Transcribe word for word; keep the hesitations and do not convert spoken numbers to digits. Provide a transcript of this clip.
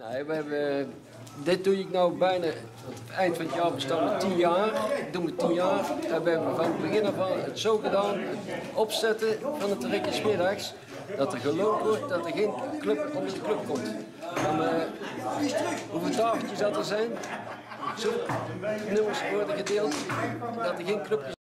Nee, we hebben, dit doe ik nou bijna, want het eind van het jaar bestaan we tien jaar. Doen we tien jaar. En we hebben van het begin af aan het zo gedaan, het opzetten van het trekje 's middags, dat er geloofd wordt dat er geen club onder de club komt. En, uh, hoeveel tafeltjes dat er zijn, zo nummers worden gedeeld, dat er geen clubjes